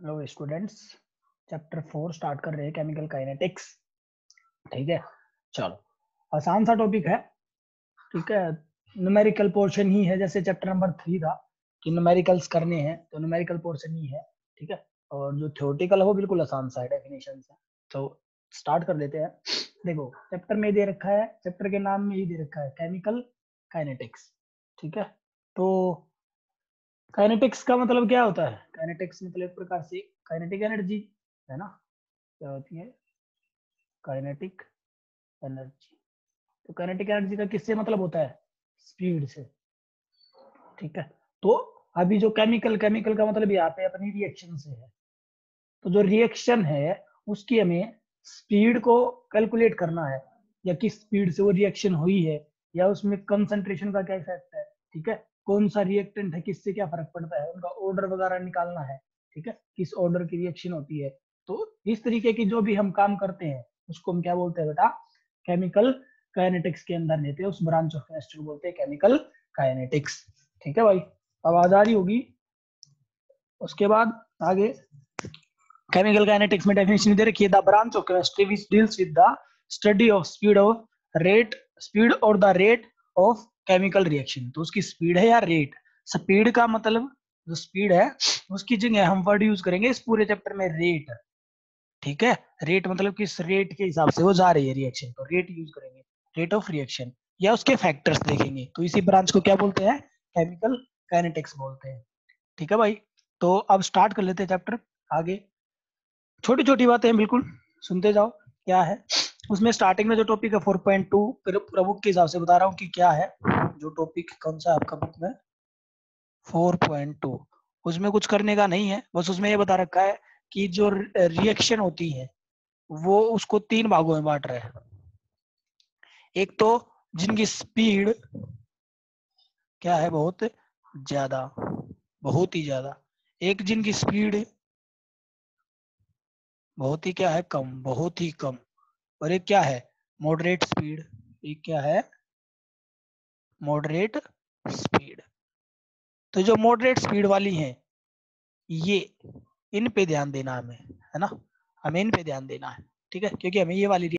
Hello students, chapter 4 start कर रहे हैं, केमिकल काइनेटिक्स। ठीक है, चलो आसान सा टॉपिक है। ठीक है, न्यूमेरिकल पोर्शन ही है, जैसे चैप्टर नंबर 3 था कि न्यूमेरिकल्स करने हैं, तो न्यूमेरिकल पोर्शन ही है। ठीक है, और जो थ्योरेटिकल है वो बिल्कुल आसान सा है, डेफिनेशन है। तो स्टार्ट कर लेते हैं। देखो, चैप्टर में दे रखा है, चैप्टर के नाम में ही दे रखा है केमिकल काइनेटिक्स। ठीक है, तो काइनेटिक्स का मतलब क्या होता है? काइनेटिक्स मतलब एक प्रकार से काइनेटिक एनर्जी है ना। क्या होती है? Kinetic energy. तो काइनेटिक एनर्जी का किससे मतलब होता है? स्पीड से। ठीक है, तो अभी जो केमिकल केमिकल का मतलब यहाँ पे अपनी रिएक्शन से है। तो जो रिएक्शन है उसकी हमें स्पीड को कैलकुलेट करना है, या किस स्पीड से वो रिएक्शन हुई है, या उसमें कंसंट्रेशन का क्या इफेक्ट है। ठीक है, कौन सा रिएक्टेंट है, किससे क्या फर्क पड़ता है, उनका ऑर्डर वगैरह निकालना है। ठीक है, किस ऑर्डर की रिएक्शन होती है। तो इस तरीके की जो भी हम काम करते हैं उसको हम क्या बोलते हैं बेटा? केमिकल काइनेटिक्स के अंदर लेते हैं, उस ब्रांच ऑफ केमिस्ट्री को बोलते हैं केमिकल काइनेटिक्स। ठीक है भाई, आवाज आ रही होगी। उसके बाद आगे केमिकल काइनेटिक्स में डेफिनेशन दे रखी है, the branch of chemistry which deals with the study of speed और the rate of chemical reaction. तो उसकी स्पीड है या रेट? स्पीड का मतलब जो स्पीड है उसकी जगह हम वर्ड यूज करेंगे इस पूरे चैप्टर में रेट। ठीक है, रेट मतलब किस रेट के हिसाब से वो जा रही है रिएक्शन, तो रेट यूज करेंगे, रेट ऑफ रिएक्शन, या उसके फैक्टर्स देखेंगे। तो इसी ब्रांच को क्या बोलते हैं? केमिकल काइनेटिक्स बोलते हैं। ठीक है भाई, तो अब स्टार्ट कर लेते हैं चैप्टर। आगे छोटी छोटी बातें हैं, बिल्कुल सुनते जाओ। क्या है उसमें? स्टार्टिंग में जो टॉपिक है 4.2 पूरा बुक के हिसाब से बता रहा हूँ कि क्या है। जो टॉपिक कौन सा आपका बुक में 4.2, उसमें कुछ करने का नहीं है, बस उसमें ये बता रखा है कि जो रिएक्शन होती है वो उसको 3 भागों में बांट रहे हैं। एक तो जिनकी स्पीड क्या है, बहुत ज्यादा, बहुत ही ज्यादा। एक जिनकी स्पीड बहुत ही क्या है, कम, बहुत ही कम। और एक क्या है? Moderate speed. एक क्या है? Moderate speed. तो जो मॉडरेट स्पीड वाली है ये, इन पे ध्यान देना हमें, है ना। हमें इन पे ध्यान देना है। ठीक है, क्योंकि हमें ये वाली